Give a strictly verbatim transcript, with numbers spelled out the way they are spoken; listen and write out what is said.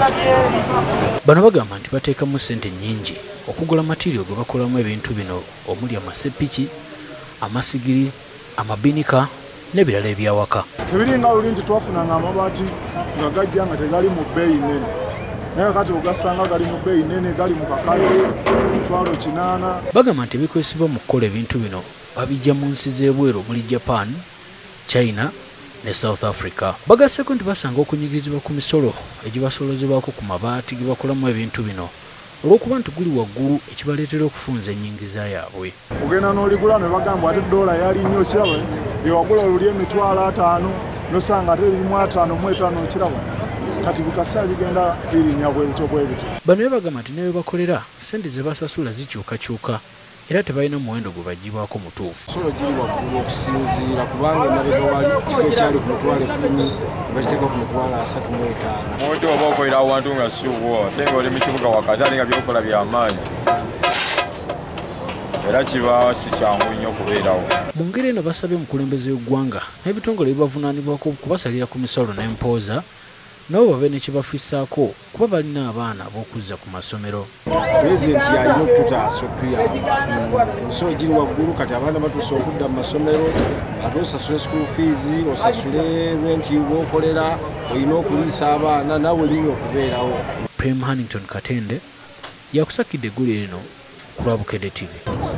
Bano bagamba nti bateekamu ssente nnyingi okugula material gwe bakolamu ebintu bino omuli amasepiki, amasigiri, amabinika n'ebirala ebyawaka. Tebiringa luli nti twafunanga amabaati nga gajja nga tegali mu bbeeyi nnene. Naye kati ogasanga gali mu bbeeyi nnene, gali mu kakale mitwalo kinaana. Bagamba nti ebikozesebwa mu kukola ebintu bino babijja mu nsi z'ebweru omuli Japan, China ne South Africa. Bagasseko nti basanga okunyigirizibwa ku misolo egibasolozebwako ku mabaati ge bakolamu ebintu bino olw'okuba nti guli waggulu ekibaleetera okufunza ennyingiza yaabwe. Ogenda n'oligula ne bagamba ate dola yali nnyo kiraba ewagula oluli emitwalo ataano nosanga ate erimu ataano mu etaano okiraba kati bikasa bigenda birinnya bwebito bwebito. Bano bagamba nti ne bakolera ssente ze basasula zikyukakyuka era tebalina muwendo gwe bagibwako mutuufu. Solo giri waggulu okusinziira kubanga emabega wali kifo ekyali ku mitwalo ekkumi bakiteeka ku mitwalo asatu mu etaano. Omuntu oba okolera awantu nga suubo ate nga oli mu kibuga wakati ate nga byokola by'amaanyi era kiba si kyangu nnyo okubeerawo. Mu ngeri eno basabye omukulembeze w'eggwanga n'ebitongole bibavunaanibwako kubasalira ku misolo n'empooza nabo babe ne kibafissaako kuba balina abaana ab'okuzza ku masomero. Pulezidenti yalina okututaasa okutuyamba. Emisolo giri waggulu kati abaana batuuse okudda mu masomero ate osasule school fees, osasule renti w'okolera, olina okuliisa abaana nawe olina okubeerawo. Prem Hannington Katende yakusakidde eggulu lino ku lwa Bukedde T V.